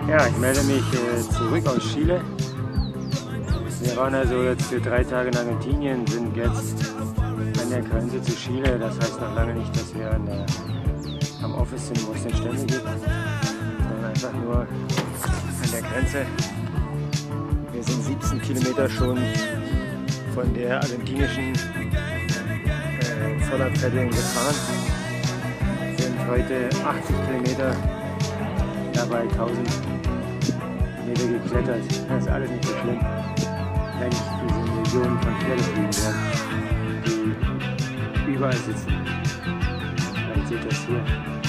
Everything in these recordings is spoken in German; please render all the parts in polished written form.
Ja, ich melde mich zurück aus Chile. Wir waren also jetzt für 3 Tage in Argentinien, sind jetzt an der Grenze zu Chile. Das heißt noch lange nicht, dass wir am Office sind, wo es den Stämme gibt, sondern einfach nur an der Grenze. Wir sind 17 Kilometer schon von der argentinischen Zollabfertigung gefahren. Sind heute 80 Kilometer, dabei 1000 Meter geklettert. Das ist alles nicht so schlimm, wenn ich diese Millionen von Pferdefliegen werde, die überall sitzen. Man sieht das hier.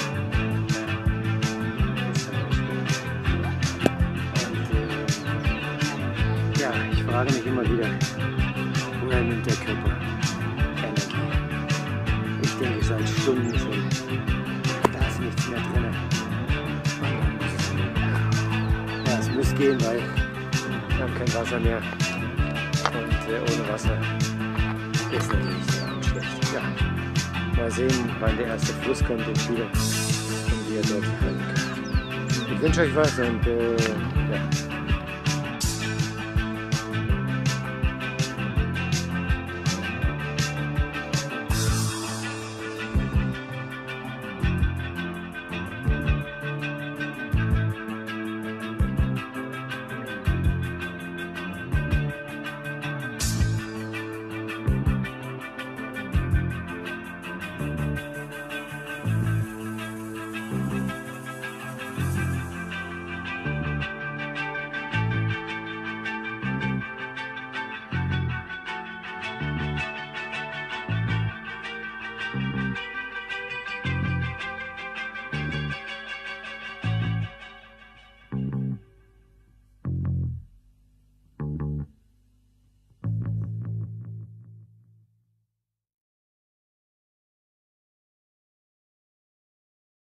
Und ja, ich frage mich immer wieder, woher nimmt der Körper Energie? Ich denke seit Stunden schon, da ist nichts mehr drin. Ja, es muss gehen, weil wir haben kein Wasser mehr und ohne Wasser ist natürlich sehr schlecht. Ja, mal sehen, wann der erste Fluss kommt in Chile und wie er dort halten kann. Ich wünsche euch was und ja.